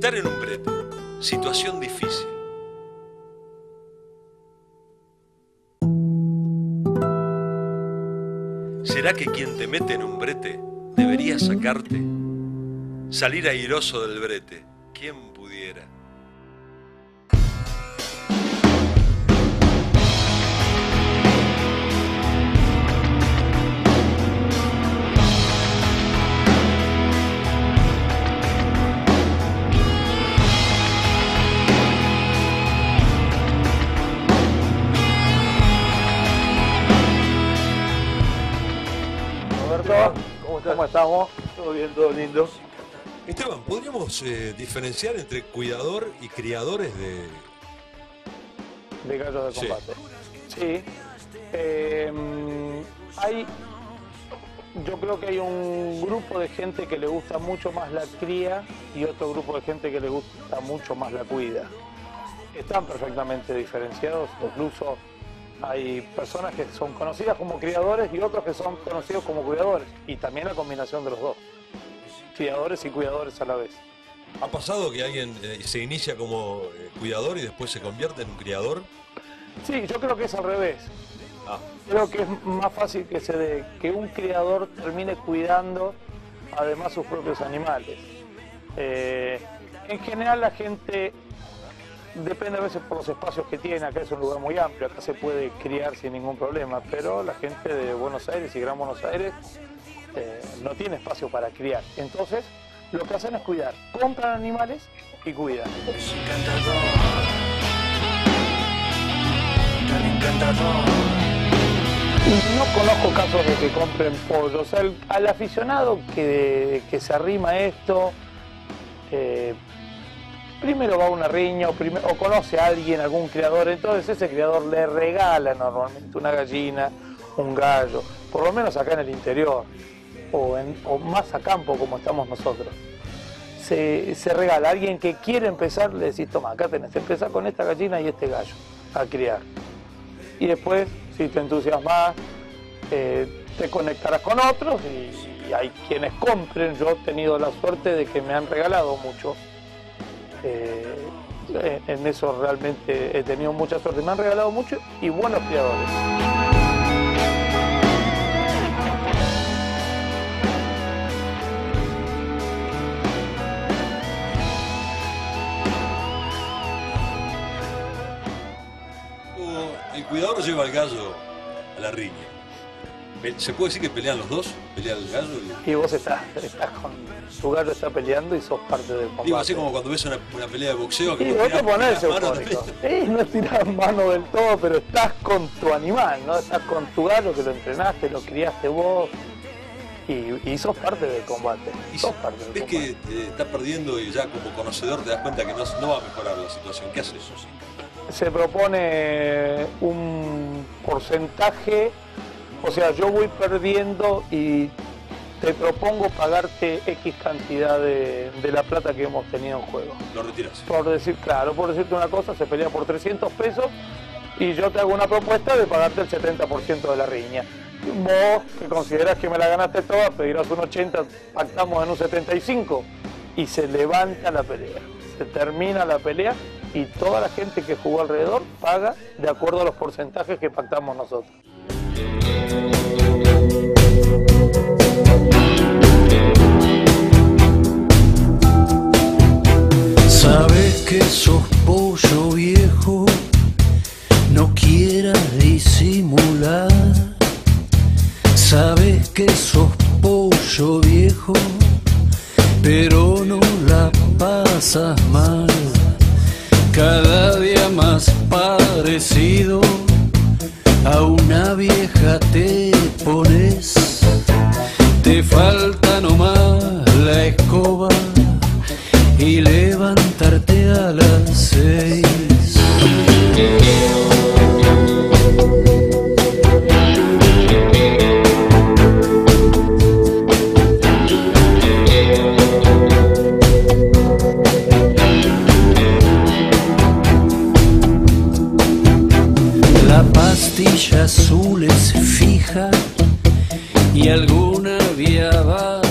Estar en un brete, situación difícil. ¿Será que quien te mete en un brete debería sacarte? Salir airoso del brete, ¿quién pudiera? ¿Cómo estamos? Todo bien, todo lindo. Esteban, ¿podríamos diferenciar entre cuidador y criadores de gallos de combate? Sí. Yo creo que hay un grupo de gente que le gusta mucho más la cría y otro grupo de gente que le gusta mucho más la cuida. Están perfectamente diferenciados, incluso hay personas que son conocidas como criadores y otros que son conocidos como cuidadores, y también la combinación de los dos, criadores y cuidadores a la vez. ¿Ha pasado que alguien se inicia como cuidador y después se convierte en un criador? Sí, yo creo que es al revés. Creo que es más fácil que un criador termine cuidando además sus propios animales. En general la gente, depende a veces por los espacios que tiene, acá es un lugar muy amplio, acá se puede criar sin ningún problema, pero la gente de Buenos Aires y Gran Buenos Aires no tiene espacio para criar. Entonces, lo que hacen es cuidar, compran animales y cuidan. No conozco casos de que compren pollo, o sea, al aficionado que se arrima a esto, primero va a una riña o conoce a alguien, algún criador, entonces ese criador le regala normalmente una gallina, un gallo, por lo menos acá en el interior, o más a campo como estamos nosotros. Se regala a alguien que quiere empezar, le decís, toma, acá tenés, empezar con esta gallina y este gallo a criar. Y después, si te entusiasmas, te conectarás con otros y hay quienes compren. Yo he tenido la suerte de que me han regalado mucho. En eso realmente he tenido mucha suerte. Me han regalado mucho y buenos criadores. El cuidador lleva al gallo a la riña. ¿Se puede decir que pelean los dos? ¿Pelea el gallo? Y vos estás con... Tu gallo está peleando y sos parte del combate. Digo, así como cuando ves una pelea de boxeo. Y vos te ponés eufórico. No estirás mano del todo, pero estás con tu animal, ¿no? Estás con tu gallo que lo entrenaste, lo criaste vos. Y sos parte del combate. ¿Y sos parte del combate? ¿Ves que estás perdiendo y ya como conocedor te das cuenta que no va a mejorar la situación? ¿Qué haces? Se propone un porcentaje, o sea, yo voy perdiendo y te propongo pagarte X cantidad de la plata que hemos tenido en juego. ¿Lo retiras? Por decirte una cosa, se pelea por 300 pesos y yo te hago una propuesta de pagarte el 70% de la riña. Vos, que considerás que me la ganaste toda, pedirás un 80, pactamos en un 75 y se levanta la pelea. Se termina la pelea y toda la gente que jugó alrededor paga de acuerdo a los porcentajes que pactamos nosotros. Sabes que sos pollo viejo, no quieras disimular. Sabes que sos pollo viejo, pero no la pasas mal. Cada día más parecido a una vieja te pones. Te falta nomás la escoba y levantarte a las 6. La pastilla azul es fija y alguna vía va